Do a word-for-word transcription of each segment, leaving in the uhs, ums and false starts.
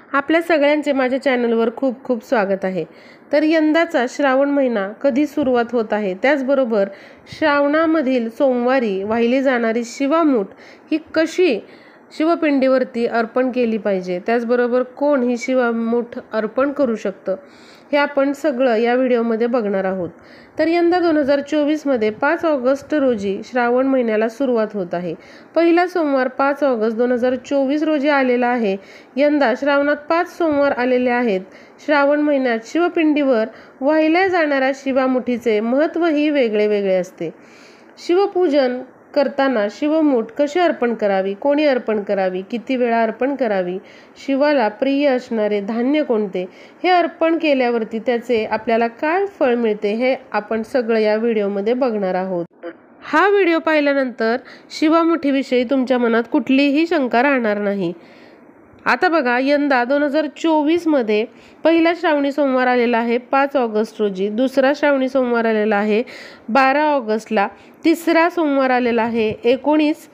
आपल्या सगळ्यांचे माझ्या चॅनलवर खूप खूप स्वागत आहे। तर यंदाचा श्रावण महिना कधी सुरुवात होत आहे, त्याचबरोबर श्रावणामधील सोमवारी वाहिली जाणारी शिवामूठ ही कशी शिवपिंडीवरती अर्पण केली पाहिजे, त्याचबरोबर कोण ही शिवामूठ अर्पण करू शकतं, हे आपण सगळं या व्हिडिओमध्ये बघणार आहोत। तर यंदा दोन हजार चोवीस मध्ये पाच ऑगस्ट रोजी श्रावण महिन्याला सुरुवात होत आहे। पहिला सोमवार पाच ऑगस्ट दोन हजार चोवीस रोजी आलेला आहे। यंदा श्रावणात पाच सोमवार आलेले आहेत। श्रावण महिन्यात शिवपिंडीवर वाहिल्या जाणाऱ्या शिवामुठीचे महत्त्व ही वेगळे वेगळे असते। शिवपूजन करताना शिवमूठ कशी अर्पण करावी, कोणी अर्पण करावी, किती वेळा अर्पण करावी, शिवाला प्रिय असणारे धान्य कोणते, हे अर्पण केल्यावरती त्याचे आपल्याला काय फळ मिळते, हे आपण सगळं या व्हिडिओमध्ये बघणार आहोत। हा व्हिडिओ पाहिल्यानंतर शिवामुठीविषयी तुमच्या मनात कुठलीही शंका राहणार नाही। आता बघा, यंदा दोन हजार चोवीस मध्ये पहिला श्रावणी सोमवार आलेला आहे पाच ऑगस्ट रोजी, दुसरा श्रावणी सोमवार आलेला आहे बारा ऑगस्टला, तिसरा सोमवार आलेला आहे एकोणीस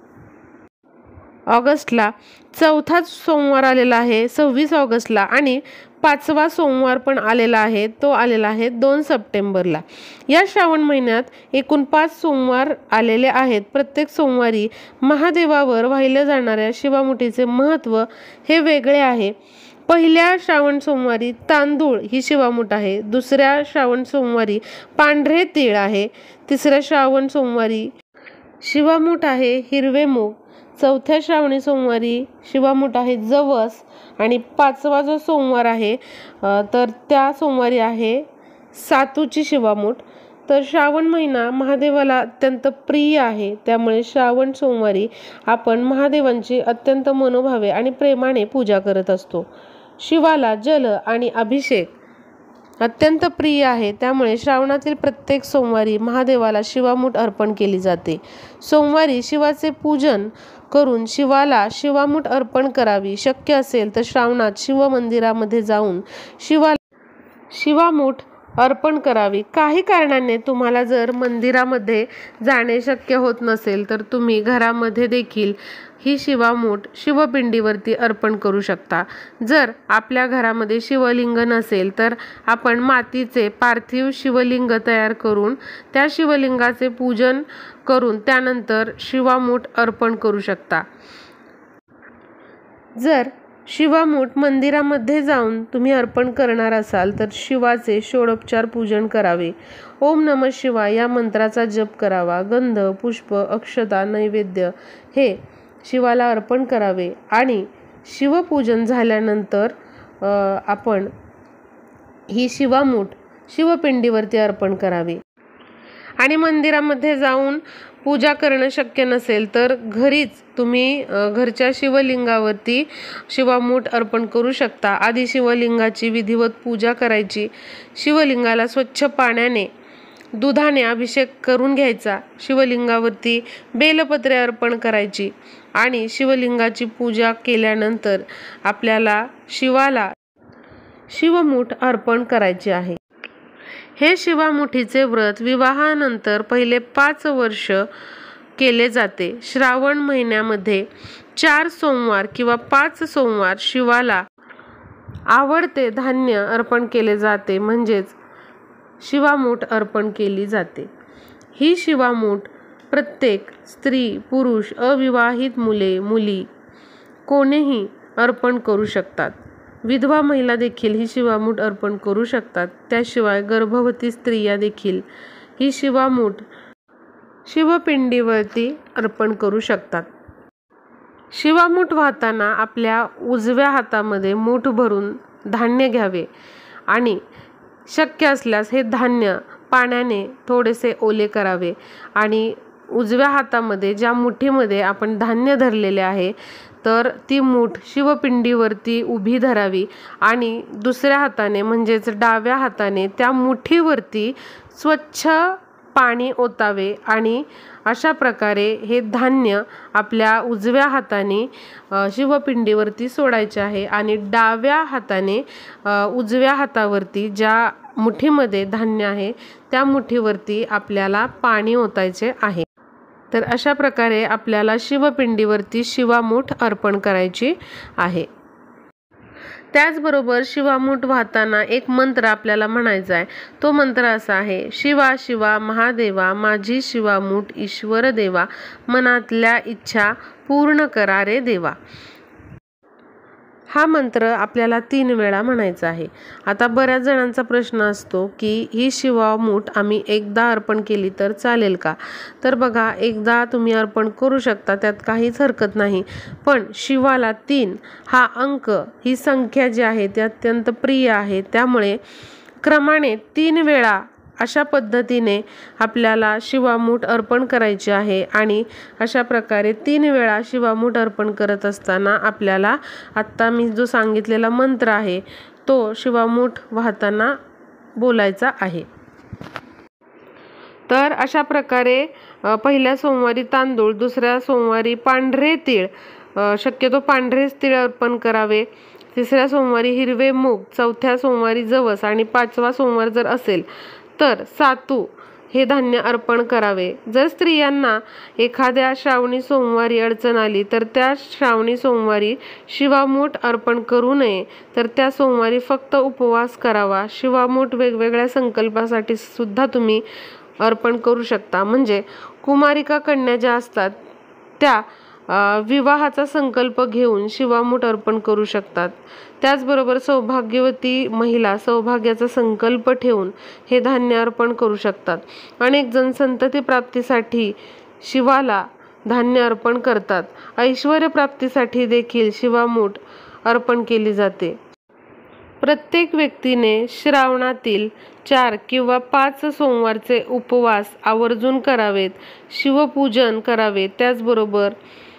ऑगस्टला, चौथा सोमवार आलेला आहे सव्वीस ऑगस्टला आणि पाचवा सोमवार पण आलेला आहे, तो आलेला आहे दोन सप्टेंबरला। या श्रावण महिन्यात एकूण पाच सोमवार आलेले आहेत। प्रत्येक सोमवारी महादेवावर वाहिल्या जाणाऱ्या शिवामुठीचे महत्त्व हे वेगळे आहे। पहिल्या श्रावण सोमवारी तांदूळ ही शिवामूठ आहे, दुसऱ्या श्रावण सोमवारी पांढरे तीळ आहे, तिसऱ्या श्रावण सोमवारी शिवामूठ आहे हिरवे मूग, चौथ्या श्रावणी सोमवारी शिवामूठ आहे जवस आणि पाचवा जो सोमवार आहे तर त्या सोमवारी आहे सातूची शिवामूठ। तर श्रावण महिना महादेवाला अत्यंत प्रिय आहे, त्यामुळे श्रावण सोमवारी आपण महादेवांची अत्यंत मनोभावे आणि प्रेमाने पूजा करत असतो। शिवाला जल आणि अभिषेक अत्यंत प्रिय आहे, त्यामुळे श्रावणातील प्रत्येक सोमवारी महादेवाला शिवामूठ अर्पण केली जाते। सोमवारी शिवाचे पूजन करून शिवाला शिवामूठ अर्पण करावी। शक्य असेल तर श्रावणात शिव मंदिरामध्ये जाऊन शिवाला शिवामूठ अर्पण करावी। काही कारणाने तुम्हाला जर मंदिरामध्ये जाणे शक्य होत नसेल तर तुम्ही घरामध्ये देखील ही शिवामूठ शिवपिंडीवरती अर्पण करू शकता। जर आपल्या घरामध्ये शिवलिंग नसेल तर आपण मातीचे पार्थिव शिवलिंग तयार करून त्या शिवलिंगाचे पूजन करून त्यानंतर शिवामूठ अर्पण करू शकता। जर शिवामूठ मंदिरामध्ये जाऊन तुम्ही अर्पण करणार असाल तर शिवाचे षोडोपचार पूजन करावे। ओम नमः शिवाय या मंत्राचा जप करावा। गंध, पुष्प, अक्षता, नैवेद्य हे शिवाला अर्पण करावे आणि शिवपूजन झाल्यानंतर आपण ही शिवामूठ शिवपिंडीवरती अर्पण करावी। आणि मंदिरामध्ये जाऊन पूजा करणं शक्य नसेल तर घरीच तुम्ही घरच्या शिवलिंगावरती शिवामूठ अर्पण करू शकता। आधी शिवलिंगाची विधिवत पूजा करायची, शिवलिंगाला स्वच्छ पाण्याने दुधाने अभिषेक करून घ्यायचा, शिवलिंगावरती बेलपत्रे अर्पण करायची आणि शिवलिंगाची पूजा केल्यानंतर आपल्याला शिवाला शिवमूठ अर्पण करायची आहे। हे शिवामुठीचे व्रत विवाहानंतर पहिले पाच वर्ष केले जाते। श्रावण महिन्यामध्ये चार सोमवार किंवा पाच सोमवार शिवाला आवडते धान्य अर्पण केले जाते, म्हणजेच शिवामूठ अर्पण केली जाते। ही शिवामूठ प्रत्येक स्त्री, पुरुष, अविवाहित मुले, मुली कोणीही अर्पण करू शकतात। विधवा महिला देखील ही शिवामूठ अर्पण करू शकतात। त्याशिवाय गर्भवती स्त्रिया देखील ही शिवामूठ शिवपिंडीवरती अर्पण करू शकतात। शिवामूठ वाहताना आपल्या उजव्या हातामध्ये मूठ भरून धान्य घ्यावे आणि शक्य असल्यास हे धान्य पाण्याने थोडेसे ओले करावे आणि उजव्या हातामध्ये ज्या मुठीमध्ये आपण धान्य धरलेले आहे तर ती मूठ शिवपिंडीवरती उभी धरावी आणि दुसऱ्या हाताने म्हणजेच डाव्या हाताने त्या मुठीवरती स्वच्छ पाणी ओतावे आणि अशा प्रकारे हे धान्य आपल्या उजव्या हाताने शिवपिंडीवरती सोडायचे आहे आणि डाव्या हाताने उजव्या हातावरती ज्या मुठीमध्ये धान्य आहे त्या मुठीवरती आपल्याला पाणी ओतायचे आहे। तर अशा प्रकारे आपल्याला शिवपिंडीवरती शिवामूठ अर्पण करायची आहे। त्याचबरोबर शिवामूठ वाहताना एक मंत्र आपल्याला म्हणायचा आहे. तो मंत्र असा आहे, शिवा शिवा महादेवा माझी शिवामूठ ईश्वर देवा, मनातल्या इच्छा पूर्ण करा रे देवा. हा मंत्र आपल्याला तीन वेळा म्हणायचा आहे. आता बऱ्याच जणांचा प्रश्न असतो की ही शिवामूठ आम्ही एकदा अर्पण केली तर चालेल का? तर बघा, एकदा तुम्ही अर्पण करू शकता, त्यात काहीच हरकत नाही. पण शिवाला तीन हा अंक, ही संख्या जी आहे ती अत्यंत प्रिय आहे. त्यामुळे क्रमाने तीन वेळा अशा पद्धतीने आपल्याला शिवामूठ अर्पण करायची आहे. आणि अशा प्रकारे तीन वेळा शिवामूठ अर्पण करत असताना आपल्याला आत्ता मी जो सांगितलेला मंत्र आहे तो शिवामूठ वाहताना बोलायचा आहे. तर अशा प्रकारे पहिल्या सोमवारी तांदूळ, दुसऱ्या सोमवारी पांढरे तीळ, शक्यतो पांढरेच तीळ अर्पण करावे. तिसऱ्या सोमवारी हिरवे मूग, चौथ्या सोमवारी जवस आणि पाचवा सोमवार जर असेल तर सातू हे धान्य अर्पण करावे. जर स्त्रियांना एखाद्या श्रावणी सोमवारी अडचण आली तर त्या श्रावणी सोमवारी शिवामूठ अर्पण करू नये, तर त्या सोमवारी फक्त उपवास करावा. शिवामूठ वेगवेगळ्या संकल्पासाठी सुद्धा तुम्ही अर्पण करू शकता. म्हणजे कुमारिका कन्या ज्या असतात त्या विवाहाचा संकल्प घेऊन शिवामूठ अर्पण करू शकतात. त्याचबरोबर सौभाग्यवती महिला सौभाग्याचा संकल्प ठेवून हे धान्य अर्पण करू शकतात. अनेक जण संतती प्राप्तीसाठी शिवाला धान्य अर्पण करतात. ऐश्वर्य प्राप्तीसाठी देखील शिवामूठ अर्पण केली जाते. प्रत्येक व्यक्तीने श्रावणातील चार किंवा पाच सोमवारचे उपवास आवर्जून करावेत, शिवपूजन करावे. त्याचबरोबर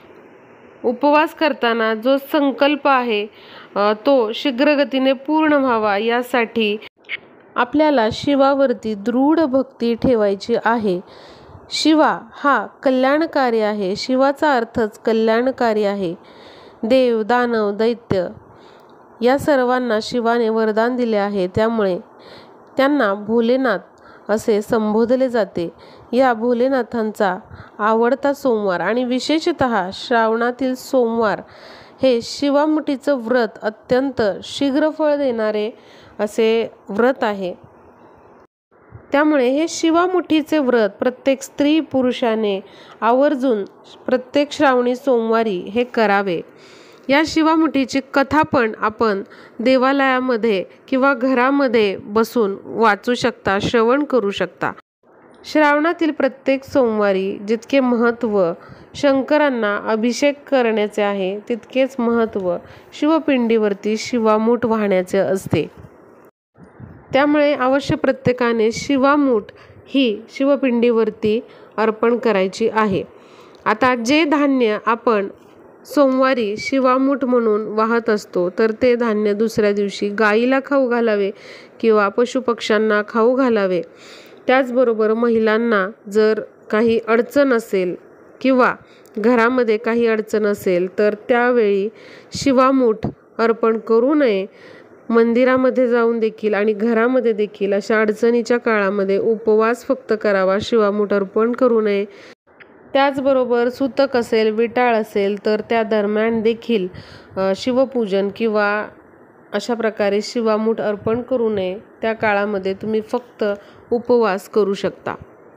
उपवास करताना जो संकल्प आहे तो शीघ्रगतीने पूर्ण व्हावा, यासाठी आपल्याला शिवावरती दृढ भक्ती ठेवायची आहे. शिवा हा कल्याणकारी आहे. शिवाचा अर्थच कल्याणकारी आहे. देव, दानव, दैत्य या सर्वांना शिवाने वरदान दिले आहे. त्यामुळे त्यांना भोलेनाथ असे संबोधले जाते. या भोलेनाथांचा आवडता सोमवार आणि विशेषतः श्रावणातील सोमवार हे शिवामुठीचं व्रत अत्यंत शीघ्र फळ देणारे असे व्रत आहे. त्यामुळे हे शिवामुठीचे व्रत प्रत्येक स्त्री पुरुषाने आवर्जून प्रत्येक श्रावणी सोमवारी हे करावे. या शिवामुठीची कथा पण आपण देवालयामध्ये किंवा घरामध्ये बसून वाचू शकता, श्रवण करू शकता. श्रावणातील प्रत्येक सोमवारी जितके महत्त्व शंकरांना अभिषेक करण्याचे आहे तितकेच महत्त्व शिवपिंडीवरती शिवामूठ वाहण्याचे असते. त्यामुळे अवश्य प्रत्येकाने शिवामूठ ही शिवपिंडीवरती अर्पण करायची आहे. आता जे धान्य आपण सोमवारी शिवामूठ म्हणून वाहत असतो तर ते धान्य दुसऱ्या दिवशी गाईला खाऊ घालावे किंवा पशुपक्ष्यांना खाऊ घालावे. त्याचबरोबर महिलांना जर काही अडचण असेल किंवा घरामध्ये काही अडचण असेल तर त्यावेळी शिवामूठ अर्पण करू नये. मंदिरामध्ये जाऊन देखील आणि घरामध्ये देखील अशा अडचणीच्या काळामध्ये उपवास फक्त करावा, शिवामूठ अर्पण करू नये. त्याचबरोबर सुतक असेल, विटाळ असेल तर त्या दरम्यान देखील शिवपूजन किंवा अशा प्रकारे शिवामूठ अर्पण करू नये. त्या काळामध्ये तुम्ही फक्त उपवास करू शकता.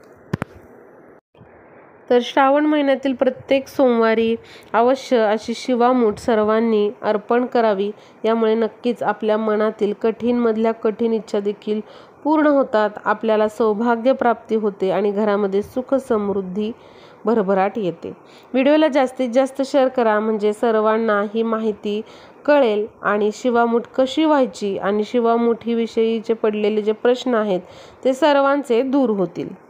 तर श्रावण महिन्यातील प्रत्येक सोमवारी अवश्य अशी शिवामूठ सर्वांनी अर्पण करावी. यामुळे नक्कीच आपल्या मनातील कठीणमधल्या कठीण इच्छा देखील पूर्ण होतात, आपल्याला सौभाग्य प्राप्ती होते आणि घरामध्ये सुख समृद्धी भरभराट येते. व्हिडिओला जास्तीत जास्त शेअर करा म्हणजे सर्वांना ही माहिती कळेल आणि शिवामूठ कशी व्हायची आणि शिवामुठीविषयीचे पडलेले जे प्रश्न आहेत ते सर्वांचे दूर होतील.